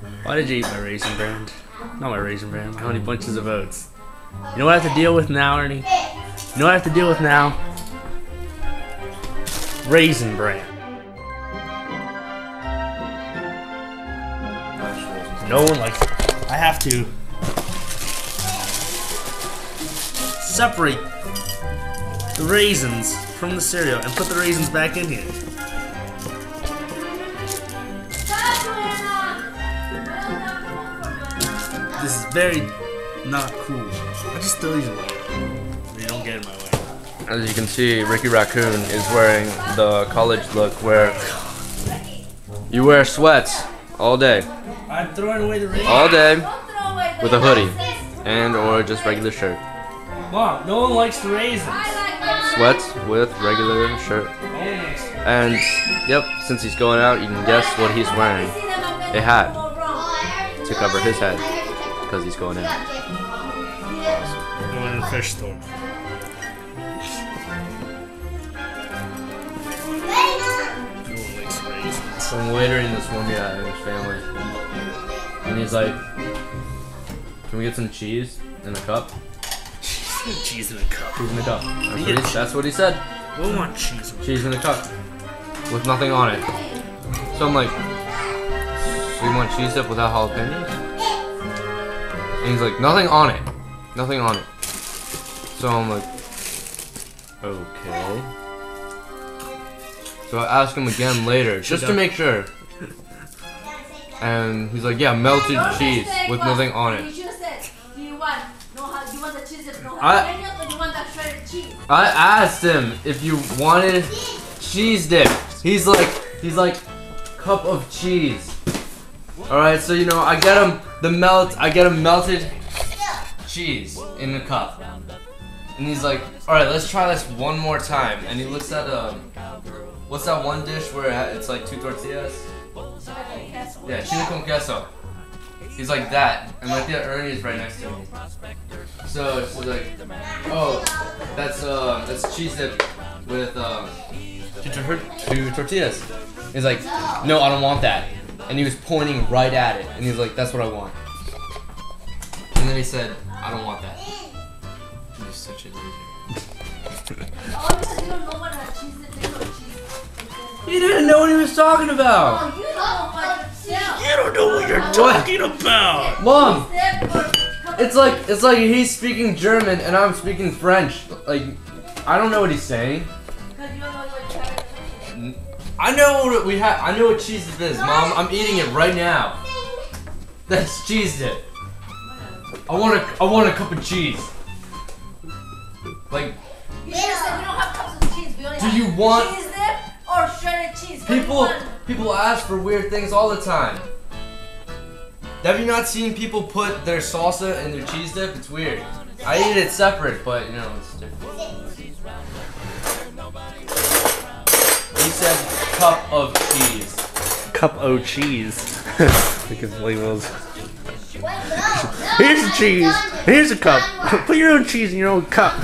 Why did you eat my Raisin Bran? Not my Raisin Bran, my Honey Bunches of Oats. You know what I have to deal with now, Ernie? You know what I have to deal with now? Raisin Bran. No one likes it. I have to separate the raisins from the cereal and put the raisins back in here. This is very not cool. I just throw these away. They don't get in my way. As you can see, Ricky Raccoon is wearing the college look where you wear sweats all day. I'm throwing away the raisins. All day with a hoodie and or just regular shirt. Mom, no one likes the raisins. Sweats with regular shirt. And yep, since he's going out, you can guess what he's wearing. A hat to cover his head because he's going out. Awesome. Going to the fish store. So I'm waitering this one guy and his family. And he's like, can we get some cheese in a cup? Cheese in a cup. Cheese in a cup. That's what he said. We want cheese. Cheese in a cup. With nothing on it. So I'm like, so you want cheese dip without jalapenos? And he's like, nothing on it. Nothing on it. So I'm like, okay. So I asked him again later, just to make sure. And he's like, yeah, melted cheese with nothing on it. I asked him if you wanted cheese dip. He's like, cup of cheese. Alright, so you know, I get him melted cheese in a cup. And he's like, alright, let's try this one more time. And he looks at, what's that one dish where it's like 2 tortillas? Yeah, chile con queso. He's like that, and my Tia Ernie is right next to me. So she's like, oh, that's cheese dip with 2 tortillas. He's like, no, I don't want that. And he was pointing right at it, and he was like, that's what I want. And then he said, I don't want that. He's such a loser. He didn't know what he was talking about. You don't know what you're talking about. Mom, it's like he's speaking German and I'm speaking French. Like, I don't know what he's saying. I know what we have. I know what cheese dip is, Mom. I'm eating it right now. That's cheese dip. I want a cup of cheese. Like, you just said we don't have cups of cheese. We only do have you want cheese dip or shredded cheese? People ask for weird things all the time. Have you not seen people put their salsa in their cheese dip? It's weird. I eat it separate, but you know, it's different. He said cup of cheese. Cup o' cheese. Look at labels. Here's the cheese. Here's a cup. Put your own cheese in your own cup.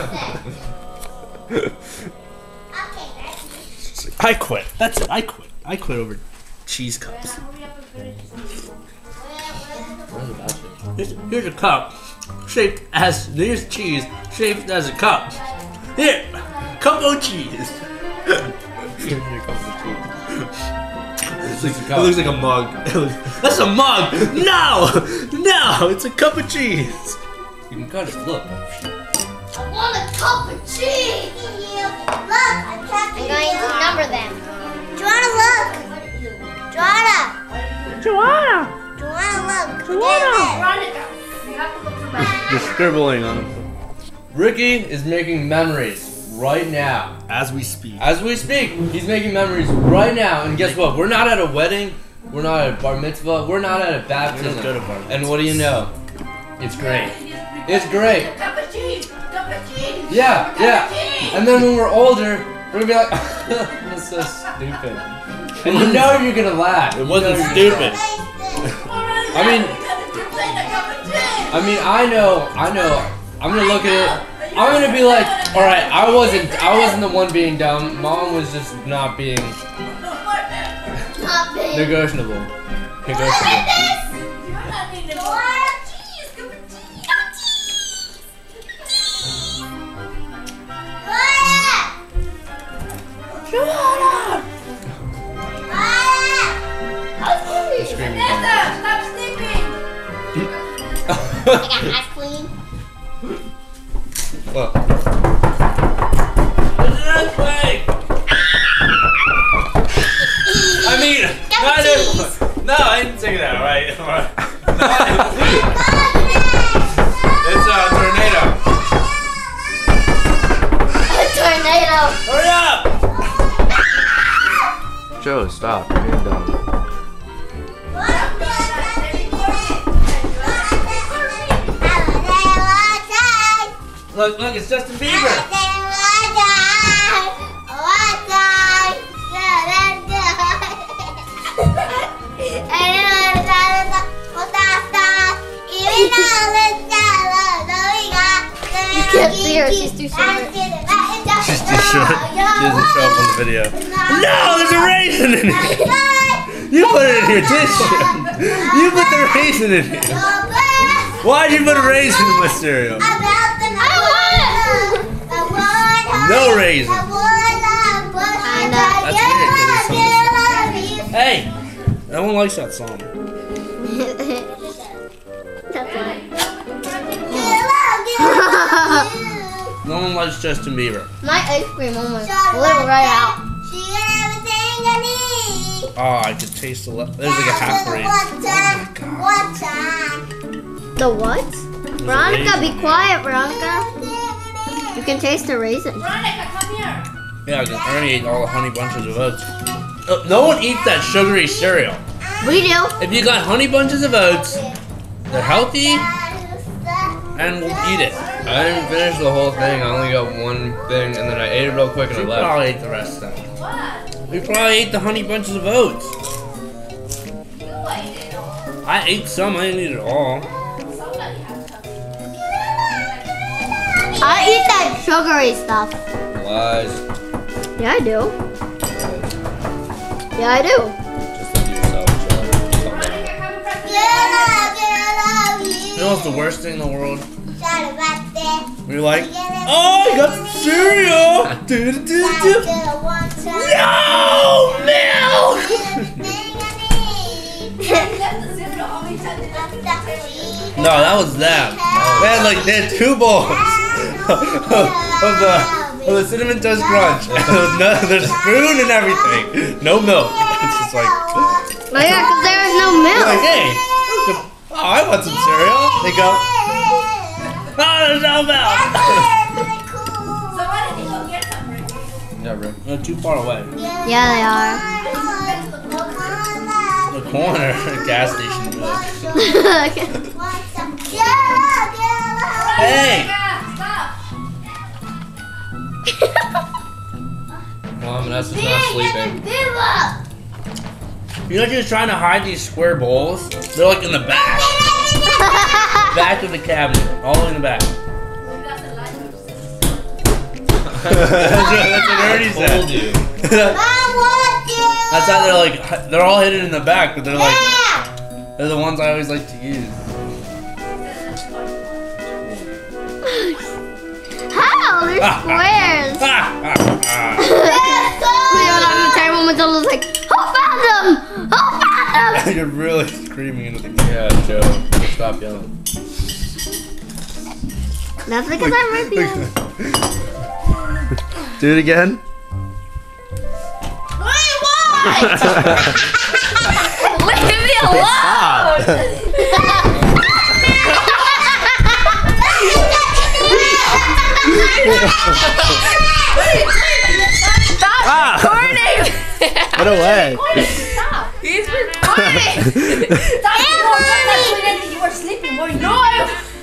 I quit. That's it. I quit. I quit over cheese cups. Here's a cup shaped as here's cheese shaped as a cup. Here, cup of cheese. It looks like a mug. That's a mug. No, it's a cup of cheese. You can cut it. Look. I want a cup of cheese. Look, I'm going to number them. Joanna, look. Joanna, look. Just scribbling on them. Ricky is making memories right now. As we speak. As we speak, he's making memories right now. And guess what? We're not at a wedding. We're not at a bar mitzvah. We're not at a baptism. We don't go to bar mitzvahs. And what do you know? It's great. It's great. Cup of cheese. Yeah. And then when we're older, we're gonna be like, that's so stupid. And you know you're gonna laugh. It wasn't stupid. I know. I'm gonna look at it. I'm gonna be like, all right, I wasn't the one being dumb. Mom was just not being negotiable. Stop sleeping! I got ice cream. What? I mean, no, I didn't say that, right? It's a tornado. A tornado. Hurry up! Joe, stop. You're getting dumb. Look, it's Justin Bieber. You can't see her, she's too short. She's too short. She doesn't show up on the video. No, there's a raisin in it. You put it in here, didn't you? You put the raisin in here. Why'd you put a raisin in my cereal? No raisin. That's weird. Hey, no one likes that song. No one likes Justin Bieber. My ice cream almost flew right out. Oh, I could taste the there's like a half raisin. Oh my god. The what? Veronica, be quiet, Veronica. You can taste the raisin. Veronica, come here. Yeah, because Ernie ate all the honey bunches of oats. No one eats that sugary cereal. We do. If you got honey bunches of oats, they're healthy, and we'll eat it. I didn't finish the whole thing. I only got one thing, and then I ate it real quick and I We left. probably ate the rest of them. What? We probably ate the honey bunches of oats. You ate it all. I ate some, I didn't eat it all. Somebody has to. I eat that sugary stuff. Lies. Yeah, I do. Yeah, I do. Just look at yourself, Joe. Veronica, come and practice. You know what's the worst thing in the world? We're like, oh, I got some cereal! Do-do-do-do. No! Milk! No, that was them. They had 2 bowls of the cinnamon toast crunch. There's spoon and everything. No milk. It's just like, Oh yeah, because there is no like, milk. hey, I want some cereal. They go, oh, there's no milk. So why didn't you go get some, Rick? Yeah, Rick. They're too far away. Yeah, they are. The corner gas station. Hey! Stop. Mom, that's just not sleeping. You know, just trying to hide these square bowls. They're like in the back. Back of the cabinet. All the way in the back. That's what Ernie said. Told you. That's how they're all hidden in the back, but they're the ones I always like to use. How? They're squares. We went on the table and Matilda's like, who found them? Who found them? You're really screaming into the Yeah, Joe. Stop yelling. That's because I'm right behind. Do it again. Leave me alone! Stop recording! Get away. Stop! He's recording! Stop! You were sleeping, were you? No,